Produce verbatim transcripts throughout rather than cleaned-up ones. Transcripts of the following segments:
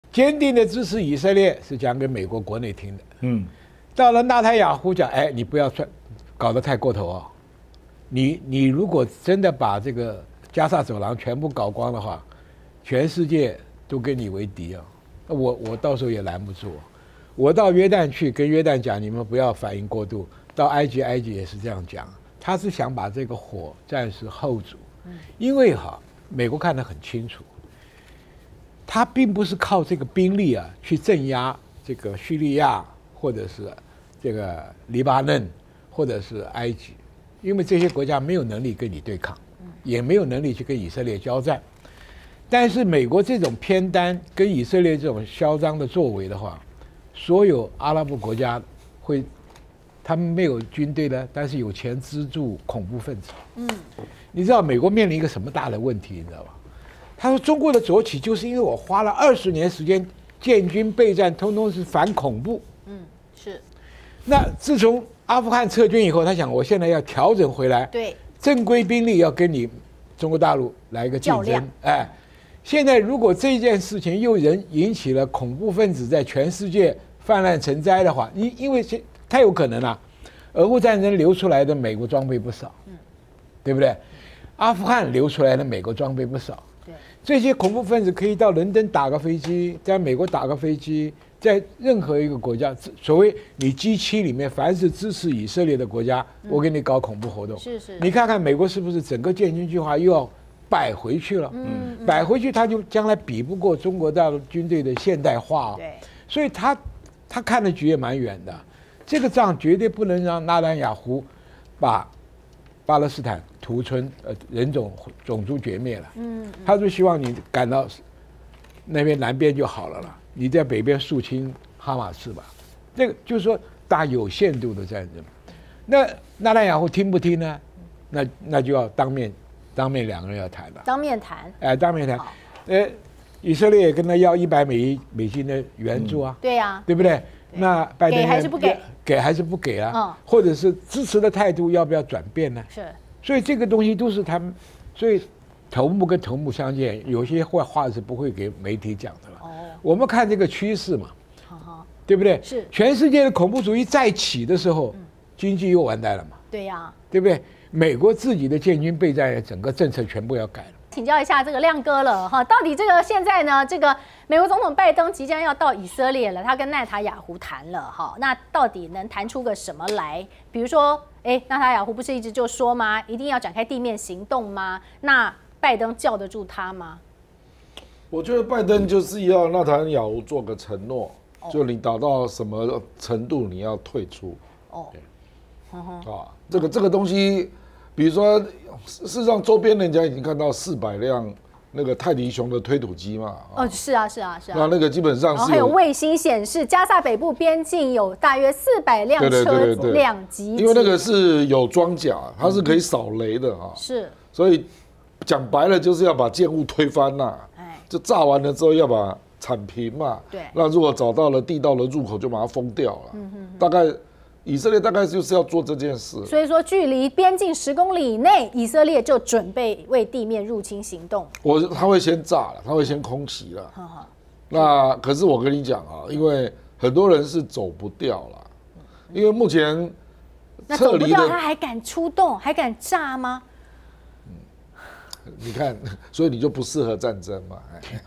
坚定的支持以色列是讲给美国国内听的。 嗯， 到了纳坦雅胡讲，哎，你不要算搞得太过头哦。你你如果真的把这个加沙走廊全部搞光的话，全世界都跟你为敌啊！我我到时候也拦不住。我到约旦去跟约旦讲，你们不要反应过度。到埃及，埃及也是这样讲，他是想把这个火暂时 hold 住，因为哈，美国看得很清楚，他并不是靠这个兵力啊去镇压这个叙利亚或者是这个黎巴嫩或者是埃及，因为这些国家没有能力跟你对抗，也没有能力去跟以色列交战。但是美国这种偏单跟以色列这种嚣张的作为的话，所有阿拉伯国家会，他们没有军队的，但是有钱资助恐怖分子。嗯，你知道美国面临一个什么大的问题，你知道吧？他说中国的崛起就是因为我花了二十年时间建军备战，通通是反恐怖。 嗯，是。 那自从阿富汗撤军以后，他想我现在要调整回来， 对， 正规兵力要跟你中国大陆来一个竞争。哎，现在如果这件事情又人引起了恐怖分子在全世界泛滥成灾的话，因因为太有可能了，俄乌战争流出来的美国装备不少，嗯，对不对？阿富汗流出来的美国装备不少。这些恐怖分子可以到伦敦打个飞机，在美国打个飞机，在任何一个国家，所谓你 G 七 里面，凡是支持以色列的国家，我给你搞恐怖活动。 是是。 你看看美国是不是整个建军计划又要摆回去了？嗯，摆回去他就将来比不过中国大陆军队的现代化。对。所以他他看的局也蛮远的，这个仗绝对不能让纳坦雅胡把巴勒斯坦屠村，呃，人种种族绝灭了。嗯，他就希望你赶到那边南边就好了啦，你在北边肃清哈马斯吧。这个就是说打有限度的战争。那纳坦雅胡听不听呢？那那就要当面当面两个人要谈了。 当面谈。 哎、呃，当面谈。呃，以色列也跟他要一百美美金的援助啊。 嗯、对呀、啊。 对不对？那拜登给还是不给？ 给还是不给啊？ 嗯， 或者是支持的态度要不要转变呢？ 是， 所以这个东西都是他们，所以头目跟头目相见，有些话话是不会给媒体讲的了。哦，我们看这个趋势嘛， 好好， 对不对？ 是， 全世界的恐怖主义再起的时候，嗯、经济又完蛋了嘛。 对呀、啊， 对不对？美国自己的建军备战，整个政策全部要改了。 请教一下这个亮哥了哈，到底这个现在呢，这个美国总统拜登即将要到以色列了，他跟纳塔雅胡谈了哈，那到底能谈出个什么来？比如说，哎，纳塔雅胡不是一直就说吗？一定要展开地面行动吗？那拜登叫得住他吗？ 我觉得拜登就是要纳塔雅胡做个承诺，哦、就你达到什么程度你要退出。哦，啊，这个这个东西。比如说，事实上周边人家已经看到四百辆那个泰迪熊的推土机嘛。 哦，是啊，是啊，是啊。 那那个基本上是。然后还有卫星显示，加萨北部边境有大约四百辆车辆集结。 因为那个是有装甲，它是可以扫雷的啊。 是。 所以讲白了，就是要把建物推翻呐。哎。就炸完了之后要把铲平嘛。 对。 那如果找到了地道的入口，就把它封掉了。嗯哼。大概。以色列大概就是要做这件事， 所以说距离边境十公里以内，以色列就准备为地面入侵行动。 我他会先炸了，他会先空袭了。呵呵那可是我跟你讲啊，因为很多人是走不掉了，因为目前那走不掉，他还敢出动，还敢炸吗？ 嗯，你看，所以你就不适合战争嘛。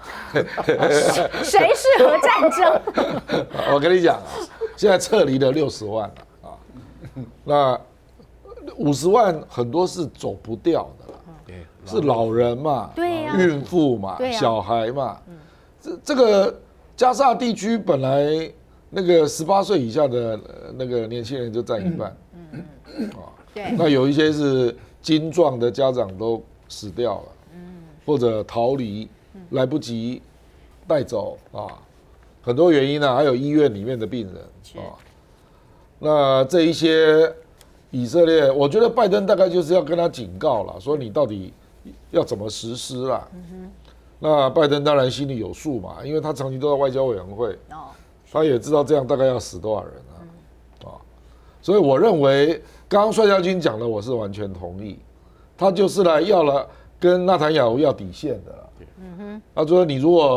谁适合战争？ 我跟你讲啊。现在撤离了六十万了啊，那五十万很多是走不掉的了，是老人嘛， 对呀， 孕妇嘛，小孩嘛，这这个加沙地区本来那个十八岁以下的那个年轻人就占一半，嗯嗯啊，对，那有一些是精壮的家长都死掉了，嗯，或者逃离来不及带走啊。很多原因呢、啊，还有医院里面的病人啊。那这一些以色列，我觉得拜登大概就是要跟他警告了，说你到底要怎么实施啦。嗯、那拜登当然心里有数嘛，因为他长期都在外交委员会，哦、他也知道这样大概要死多少人啊。嗯、啊，所以我认为刚刚帅将军讲的，我是完全同意。他就是来要了跟纳坦雅胡要底线的了。嗯哼，他说你如果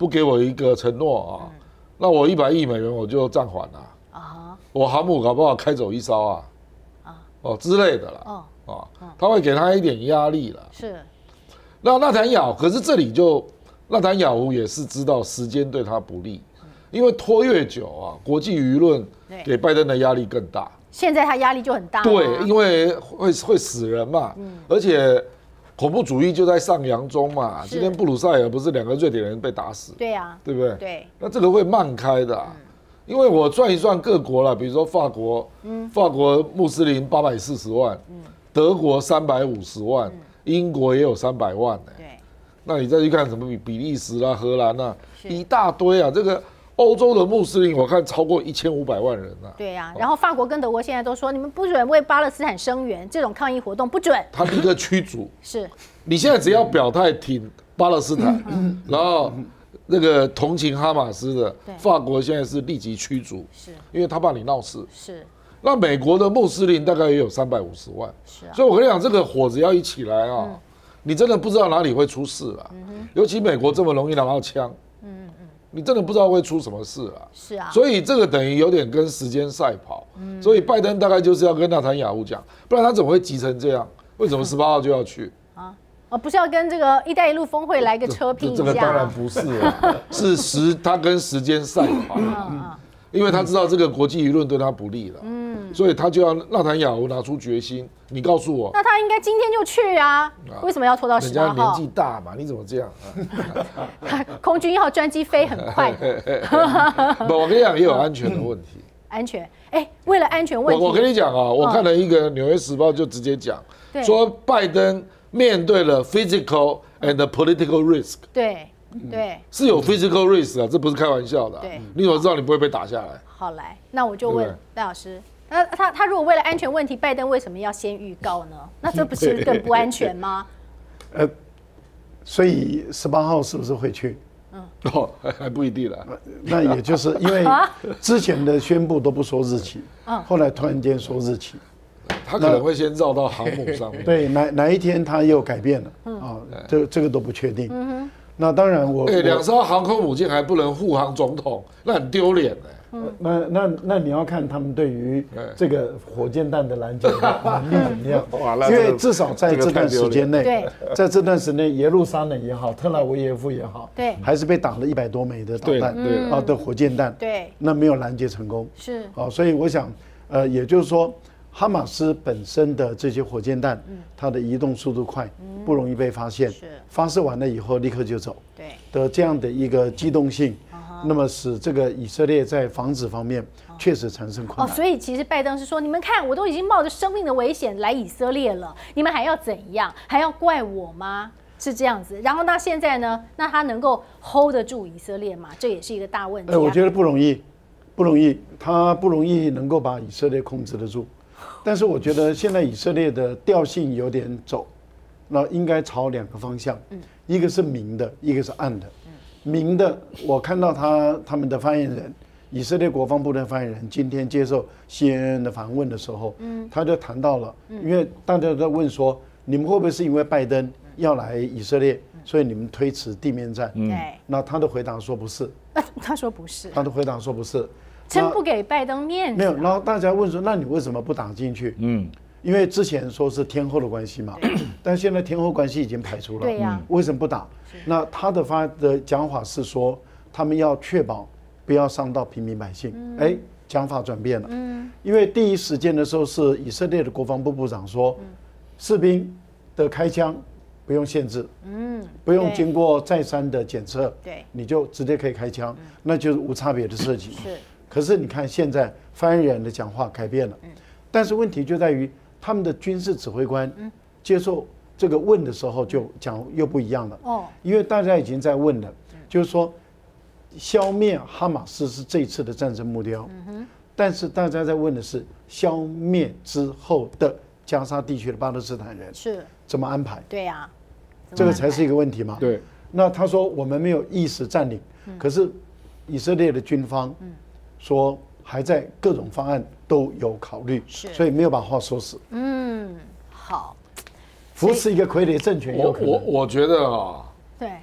不给我一个承诺啊，嗯、那我一百亿美元我就暂缓了啊，我航母搞不好开走一艘啊，啊哦之类的啦，哦啊，嗯、他会给他一点压力了。是，那纳坦雅，可是这里就纳坦雅胡也是知道时间对他不利，嗯、因为拖越久啊，国际舆论给拜登的压力更大。 现在他压力就很大。 对，因为会会死人嘛，嗯、而且。恐怖主义就在上扬中嘛，今天布鲁塞尔不是两个瑞典人被打死？ 对呀， 对不对？ 对， 那这个会慢开的、啊，嗯、因为我算一算各国了，比如说法国，嗯、法国穆斯林八百四十万，嗯、德国三百五十万，嗯、英国也有三百万呢、欸。对，那你再去看什么比比利时啦、荷兰啊，一大堆啊，这个。欧洲的穆斯林我看超过一千五百万人啊。 对呀、啊，然后法国跟德国现在都说，你们不准为巴勒斯坦声援，这种抗议活动不准。 他立刻驱逐。 是， 你现在只要表态挺巴勒斯坦，嗯、然后那个同情哈马斯的，法国现在是立即驱逐，是，因为他怕你闹事。是。那美国的穆斯林大概也有三百五十万，是啊。所以我跟你讲，这个火子要一起来啊，嗯、你真的不知道哪里会出事啊。嗯、尤其美国这么容易拿到枪。嗯嗯。你真的不知道会出什么事啊！ 是啊， 所以这个等于有点跟时间赛跑。嗯，所以拜登大概就是要跟纳坦雅胡讲，不然他怎么会急成这样？为什么十八号就要去？啊， 哦，不是要跟这个“一带一路”峰会来个车拼一下？ 这个当然不是啊，是时他跟时间赛跑。嗯，因为他知道这个国际舆论对他不利了。嗯，所以他就要纳坦雅胡拿出决心。你告诉我， 那他应该今天就去啊？为什么要拖到十八号？ 人家年纪大嘛，你怎么这样啊？空军一号专机飞很快的。 不，我跟你讲，也有安全的问题。 安全，哎，为了安全问题， 我我跟你讲啊，我看了一个《纽约时报》就直接讲，说拜登面对了 physical and political risk。 对对， 是有 physical risk 啊，这不是开玩笑的。对，你怎么知道你不会被打下来？ 好，来，那我就问戴老师。那他他如果为了安全问题，拜登为什么要先预告呢？那这不是更不安全吗？呃， 所以十八号是不是会去？ 嗯，哦，还不一定啦。 那也就是因为之前的宣布都不说日期，嗯，后来突然间说日期， 他可能会先绕到航母上面。 对，哪哪一天他又改变了？嗯、啊，这这个都不确定。嗯哼。那当然我， 哎，两艘航空母舰还不能护航总统，那很丢脸哎。 嗯、那那那你要看他们对于这个火箭弹的拦截的能力怎么样？因为至少在这段时间内，在这段时间内，耶路撒冷也好，特拉维耶夫也好，对，还是被打了一百多枚的导弹，对啊的火箭弹，对，那没有拦截成功，是啊，所以我想，呃，也就是说，哈马斯本身的这些火箭弹，它的移动速度快，不容易被发现，发射完了以后立刻就走，对的这样的一个机动性。那么使这个以色列在防止方面确实产生困难。 哦，所以其实拜登是说，你们看，我都已经冒着生命的危险来以色列了，你们还要怎样？还要怪我吗？是这样子。然后那现在呢？那他能够 hold 得住以色列吗？这也是一个大问题、啊。 呃，我觉得不容易，不容易，他不容易能够把以色列控制得住。但是我觉得现在以色列的调性有点走，那应该朝两个方向，嗯，一个是明的，一个是暗的。明的，我看到他他们的发言人，以色列国防部的发言人今天接受 C N N 的访问的时候，嗯，他就谈到了，因为大家都在问说，你们会不会是因为拜登要来以色列，所以你们推迟地面战？对，那他的回答说不是， 他说不是， 他的回答说不是， 真不给拜登面子。 没有，然后大家问说，那你为什么不打进去？嗯。因为之前说是天后的关系嘛，但现在天后关系已经排除了，对呀，为什么不打？那他的发的讲法是说，他们要确保不要伤到平民百姓。哎，讲法转变了，因为第一时间的时候是以色列的国防部部长说，士兵的开枪不用限制，嗯，不用经过再三的检测，对，你就直接可以开枪，那就是无差别的射击。是，可是你看现在发言人的讲话改变了，但是问题就在于。他们的军事指挥官接受这个问的时候，就讲又不一样了。哦，因为大家已经在问了，就是说，消灭哈马斯是这一次的战争目标。嗯哼。但是大家在问的是，消灭之后的加沙地区的巴勒斯坦人是怎么安排？ 对呀， 这个才是一个问题嘛。对。那他说我们没有意识占领，可是以色列的军方说。还在各种方案都有考虑，所以没有把话说死。嗯， 好， 扶持一个傀儡政权有可能。 我我我觉得啊， 对，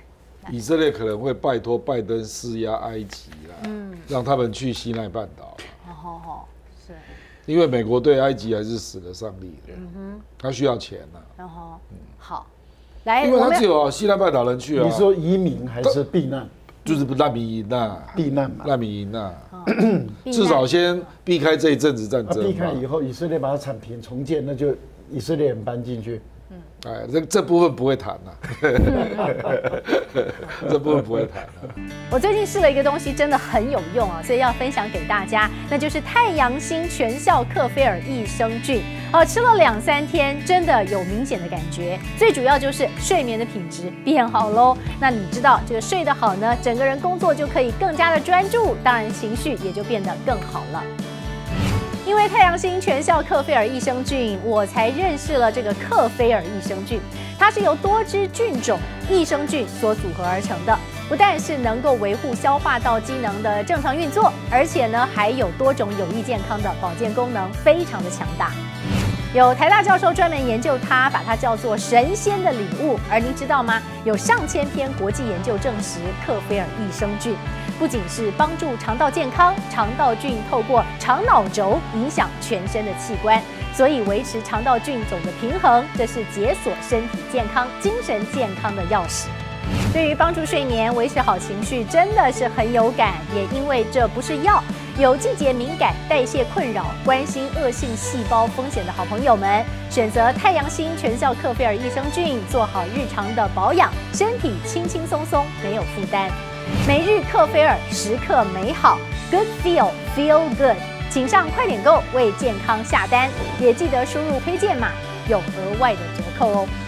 以色列可能会拜托拜登施压埃及啦，嗯，让他们去西奈半岛。 哦哦哦，是。 因为美国对埃及还是使得上力的，嗯哼，他需要钱呐。 然后，好，来， 因为他只有西奈半岛人去啊。 你说移民还是避难？ 就是难民营呐， 避难嘛， 难民营呐，至少先避开这一阵子战争。 避开以后，以色列把它铲平重建，那就以色列人搬进去。 哎，这这部分不会谈呐，这部分不会谈啊。 我最近试了一个东西，真的很有用啊，所以要分享给大家，那就是太阳星全效克菲尔益生菌。哦，吃了两三天，真的有明显的感觉。最主要就是睡眠的品质变好喽。那你知道这个睡得好呢，整个人工作就可以更加的专注，当然情绪也就变得更好了。因为太阳星全效克菲尔益生菌，我才认识了这个克菲尔益生菌。它是由多支菌种益生菌所组合而成的，不但是能够维护消化道机能的正常运作，而且呢还有多种有益健康的保健功能，非常的强大。有台大教授专门研究它，把它叫做神仙的礼物。而您知道吗？有上千篇国际研究证实，克菲尔益生菌不仅是帮助肠道健康，肠道菌透过肠脑轴影响全身的器官，所以维持肠道菌种的平衡，这是解锁身体健康、精神健康的钥匙。对于帮助睡眠、维持好情绪，真的是很有感。也因为这不是药，有季节敏感、代谢困扰、关心恶性细胞风险的好朋友们，选择太阳星全效克菲尔益生菌，做好日常的保养，身体轻轻松松，没有负担。每日克菲尔，时刻美好 ，Good Feel Feel Good， 请上快点购为健康下单，也记得输入推荐码，有额外的折扣哦。